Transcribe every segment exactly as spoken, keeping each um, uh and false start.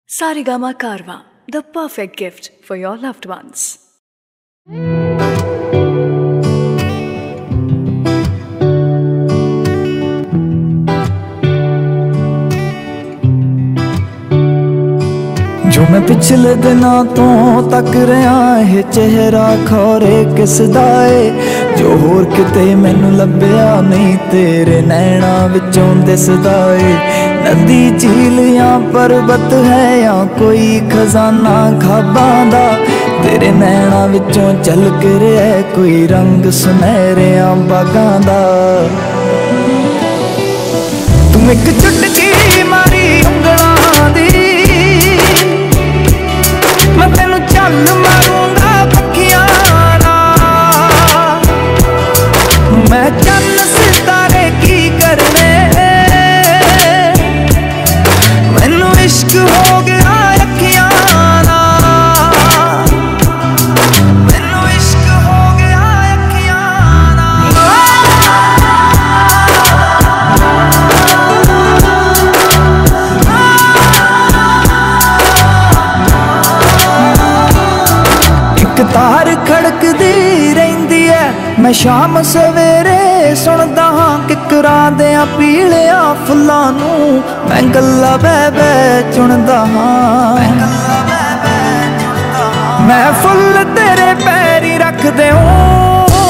Saregama Karwa, the perfect gift for your loved ones. जो मैं पिछले दिनों तो तक रहा है चेहरा खौरे किसदा है जो होर किते मैनू लभ्या नहीं तेरे नैना विचों दिसदा है। नदी झील या पर्वत है या कोई खजाना खाबां दा तेरे नैना विचों झलक रहा है कोई रंग सुनहरिया बागां दा। तुम एक चुटकी मारी उंगलां दी मैं तेनू चल मारूंगा पखियां नाल। मैं चन्न सितारे की करने मैनू इश्क हो गया अखियां नाल। मैनू इश्क हो गया अखियां तार खड़कदी रहिंदी है मैं शाम सवेरे सुनदा हां किकरां देयां पीलिया फुल्लां नू मैं गल्लां बह बह चुनदा हां। मैं फुल तेरे पैरी रख देऊं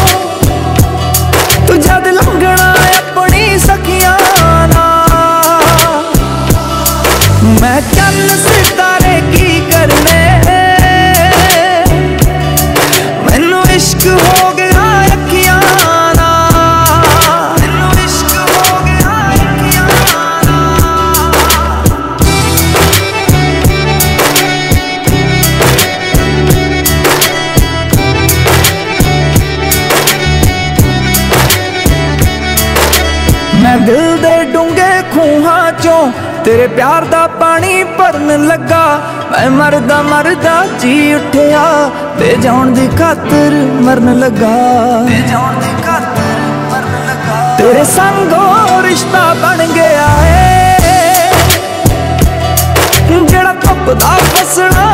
तू जद लंघना अपनी सखियां नाल। मैं चन्न सितारे की करने इश्क हो गया अखियां नाल। मैनू इश्क हो गया अखियां नाल। मैं दिल दे डूंगे खूहां चों तेरे प्यार दा पानी भरन लगा। मैं मरदा मरदा जी उठिया ते जान दी खातर मरन लगा। ते जान दी खातर मरन लगा। तेरे संगों रिश्ता बन गया है जेड़ा धुप दा फसना